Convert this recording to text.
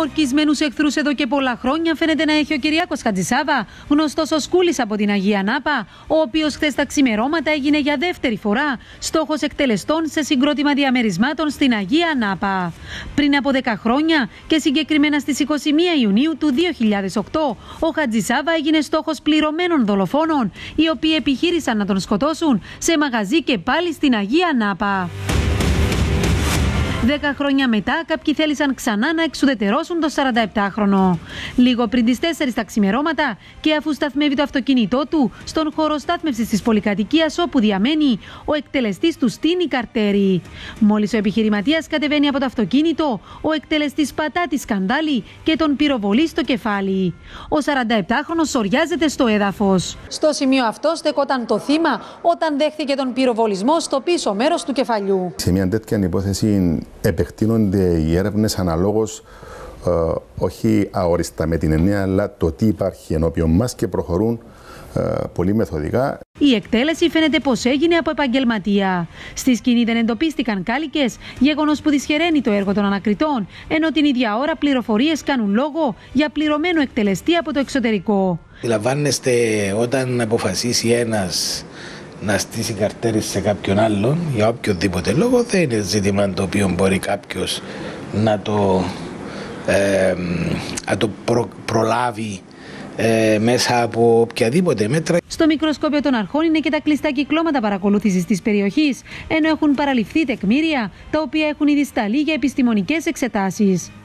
Ορκισμένους εχθρούς εδώ και πολλά χρόνια φαίνεται να έχει ο Κυριάκος Χατζησάβα, γνωστός ως Κούλης από την Αγία Νάπα, ο οποίος χθες τα ξημερώματα έγινε για δεύτερη φορά στόχος εκτελεστών σε συγκρότημα διαμερισμάτων στην Αγία Νάπα. Πριν από 10 χρόνια και συγκεκριμένα στις 21 Ιουνίου του 2008, ο Χατζησάβα έγινε στόχος πληρωμένων δολοφόνων, οι οποίοι επιχείρησαν να τον σκοτώσουν σε μαγαζί και πάλι στην Αγία Νάπα. 10 χρόνια μετά, κάποιοι θέλησαν ξανά να εξουδετερώσουν το 47χρονο. Λίγο πριν τις 4 τα ξημερώματα και αφού σταθμεύει το αυτοκίνητό του στον χώρο στάθμευσης της πολυκατοικίας όπου διαμένει, ο εκτελεστής του στείνει καρτέρι. Μόλις ο επιχειρηματίας κατεβαίνει από το αυτοκίνητο, ο εκτελεστής πατά τη σκανδάλη και τον πυροβολεί στο κεφάλι. Ο 47χρονος σωριάζεται στο έδαφος. Στο σημείο αυτό στεκόταν το θύμα όταν δέχθηκε τον πυροβολισμό στο πίσω μέρος του κεφαλιού. Σε μια τέτοια υπόθεση επεκτείνονται οι έρευνες αναλόγως, όχι αόριστα με την εννέα, αλλά το τι υπάρχει ενώπιον μας και προχωρούν πολύ μεθοδικά. Η εκτέλεση φαίνεται πως έγινε από επαγγελματία. Στη σκηνή δεν εντοπίστηκαν κάλικες, γεγονός που δυσχεραίνει το έργο των ανακριτών, ενώ την ίδια ώρα πληροφορίες κάνουν λόγο για πληρωμένο εκτελεστή από το εξωτερικό. Αντιλαμβάνεστε, όταν αποφασίσει ένας να στήσει καρτέρι σε κάποιον άλλον για οποιοδήποτε λόγο, δεν είναι ζήτημα το οποίο μπορεί κάποιος να το προλάβει μέσα από οποιαδήποτε μέτρα. Στο μικροσκόπιο των αρχών είναι και τα κλειστά κυκλώματα παρακολούθησης της περιοχής, ενώ έχουν παραληφθεί τεκμήρια τα οποία έχουν ήδη σταλεί για επιστημονικές εξετάσεις.